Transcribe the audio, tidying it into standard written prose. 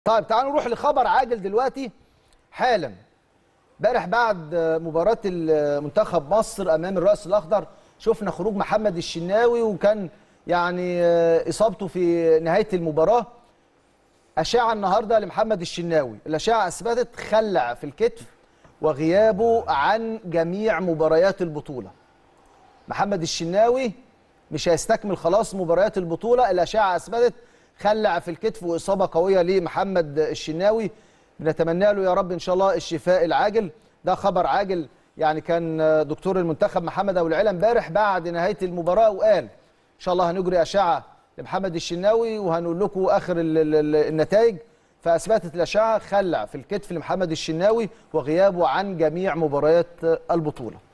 طيب تعالوا نروح لخبر عاجل دلوقتي حالا. امبارح بعد مباراة منتخب مصر امام الرأس الاخضر شفنا خروج محمد الشناوي، وكان يعني اصابته في نهاية المباراة. أشعة النهارده لمحمد الشناوي، الأشعة اثبتت خلع في الكتف وغيابه عن جميع مباريات البطولة. محمد الشناوي مش هيستكمل خلاص مباريات البطولة، الأشعة اثبتت خلع في الكتف وإصابة قوية لمحمد الشناوي. بنتمنى له يا رب إن شاء الله الشفاء العاجل. ده خبر عاجل، يعني كان دكتور المنتخب محمد أبو العلا امبارح بعد نهاية المباراة وقال إن شاء الله هنجري أشعة لمحمد الشناوي وهنقول لكم آخر النتائج. فأثبتت الأشعة خلع في الكتف لمحمد الشناوي وغيابه عن جميع مباريات البطولة.